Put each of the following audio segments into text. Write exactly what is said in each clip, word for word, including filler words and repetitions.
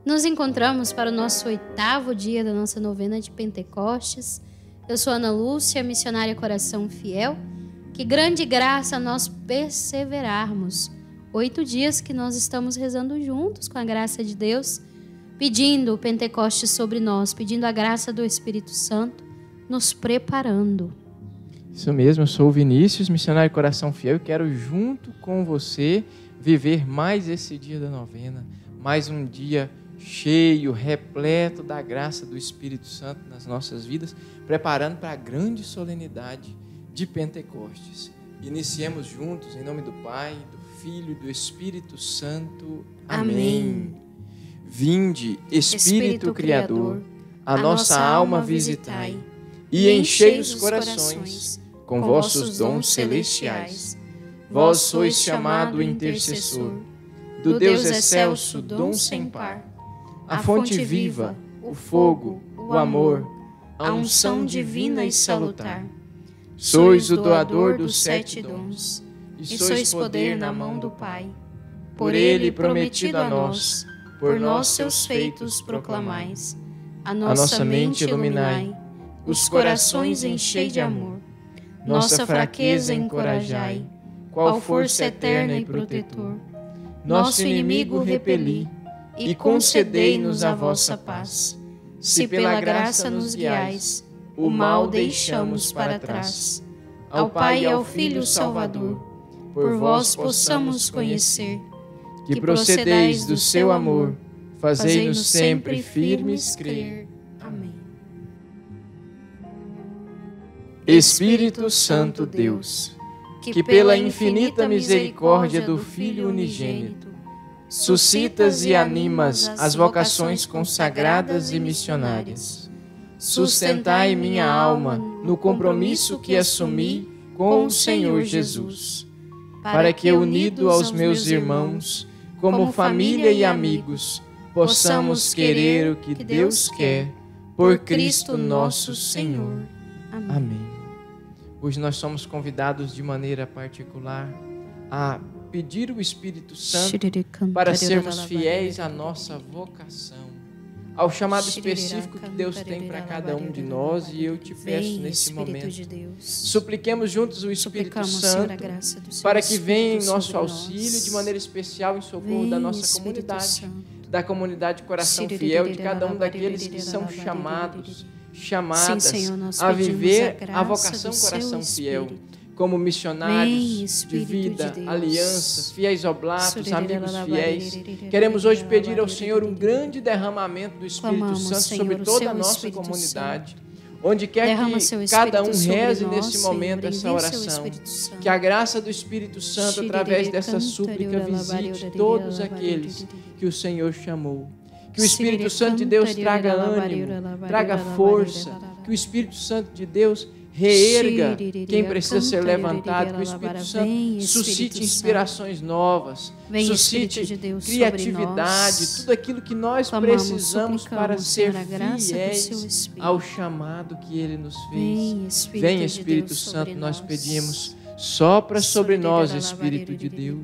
Nos encontramos para o nosso oitavo dia da nossa novena de Pentecostes. Eu sou Ana Lúcia, missionária Coração Fiel. Que grande graça nós perseverarmos. Oito dias que nós estamos rezando juntos com a graça de Deus, pedindo o Pentecostes sobre nós, pedindo a graça do Espírito Santo, nos preparando. Isso mesmo, eu sou o Vinícius, missionário Coração Fiel, e quero junto com você viver mais esse dia da novena, mais um dia cheio, repleto da graça do Espírito Santo nas nossas vidas, preparando para a grande solenidade de Pentecostes. Iniciemos juntos, em nome do Pai, do Filho e do Espírito Santo. Amém. Amém. Vinde, Espírito, Espírito Criador, a nossa alma visitai, e enchei os corações com vossos dons celestiais. Vós sois chamado intercessor do Deus excelso, dom sem par, a fonte viva, o fogo, o amor, a unção divina e salutar. Sois o doador dos sete dons, e sois poder na mão do Pai. Por ele prometido a nós, por nós seus feitos proclamais. A nossa mente iluminai, os corações enchei de amor. Nossa fraqueza encorajai, qual força eterna e protetor. Nosso inimigo repeli, e concedei-nos a vossa paz. Se pela graça nos guiais, o mal deixamos para trás. Ao Pai e ao Filho Salvador, por vós possamos conhecer, que procedeis do seu amor, fazei-nos sempre firmes crer. Amém. Espírito Santo Deus, que pela infinita misericórdia do Filho unigênito, suscitas e animas as vocações consagradas e missionárias. Sustentai minha alma no compromisso que assumi com o Senhor Jesus, para que, unido aos meus irmãos, como família e amigos, possamos querer o que Deus quer, por Cristo nosso Senhor. Amém. Hoje nós somos convidados de maneira particular a pedir o Espírito Santo para sermos fiéis à nossa vocação, ao chamado específico que Deus tem para cada um de nós, e eu te peço nesse momento, supliquemos juntos o Espírito Santo para que venha em nosso auxílio de maneira especial em socorro da nossa comunidade, da comunidade Coração Fiel, de cada um daqueles que são chamados, chamadas Sim, Senhor, a viver a, a vocação Coração Fiel, como missionários de vida, de aliança, fiéis oblatos, amigos fiéis. Queremos hoje pedir ao Senhor um grande derramamento do Espírito Clamamos, Santo Senhor, sobre toda a nossa comunidade. Santo. Onde quer Derrama que cada um reze nós, nesse momento Senhor, essa oração, que a graça do Espírito Santo, através dessa súplica, visite todos aqueles que o Senhor chamou. Que o Espírito Santo de Deus traga ânimo, traga força, que o Espírito Santo de Deus reerga quem precisa ser levantado, que o Espírito Santo suscite inspirações novas, suscite criatividade, tudo aquilo que nós precisamos para ser fiéis ao chamado que Ele nos fez. Vem, Espírito Santo, nós pedimos, sopra sobre nós, Espírito de Deus.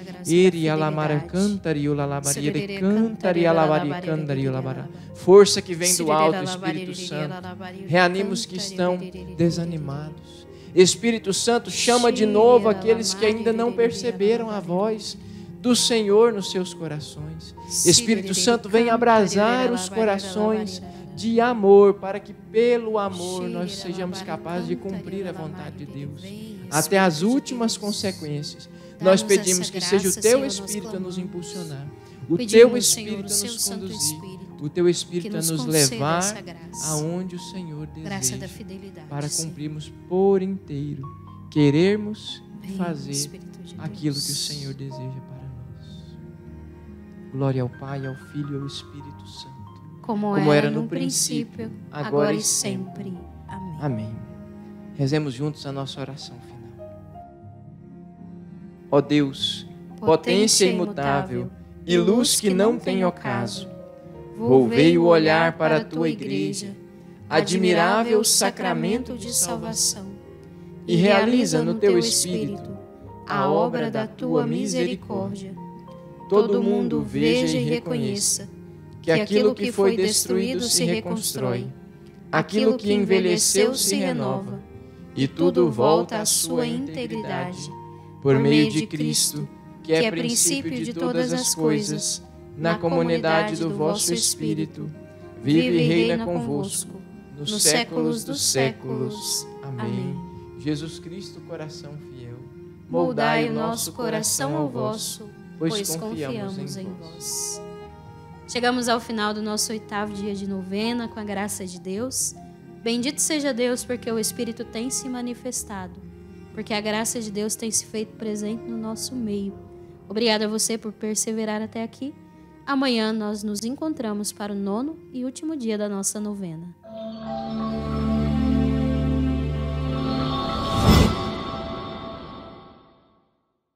Força que vem do alto, Espírito Santo. Reanima os que estão desanimados. Espírito Santo, chama de novo aqueles que ainda não perceberam a voz do Senhor nos seus corações. Espírito Santo, vem abrasar os corações de amor, para que pelo amor nós sejamos capazes de cumprir a vontade de Deus até as últimas consequências. Nós pedimos que seja o Teu Espírito a nos impulsionar, o Teu Espírito a nos conduzir, o Teu Espírito a nos levar aonde o Senhor deseja, para cumprirmos por inteiro, querermos fazer aquilo que o Senhor deseja para nós. Glória ao Pai, ao Filho e ao Espírito Santo, como, como era no princípio, agora, agora e sempre. Amém. Amém. Rezemos juntos a nossa oração final. Ó Deus, potência imutável e luz que não tem ocaso, volvei o olhar para a Tua Igreja, admirável sacramento de salvação, e realiza no Teu Espírito a obra da Tua misericórdia. Todo mundo veja e reconheça que aquilo que foi destruído se reconstrói, aquilo que envelheceu se renova, e tudo volta à sua integridade. Por meio de Cristo, que é princípio de todas as coisas, na comunidade do vosso Espírito, vive e reina convosco, nos séculos dos séculos. Amém. Jesus Cristo, coração fiel, moldai o nosso coração ao vosso, pois confiamos em vós. Chegamos ao final do nosso oitavo dia de novena, com a graça de Deus. Bendito seja Deus, porque o Espírito tem se manifestado, porque a graça de Deus tem se feito presente no nosso meio. Obrigada a você por perseverar até aqui. Amanhã nós nos encontramos para o nono e último dia da nossa novena.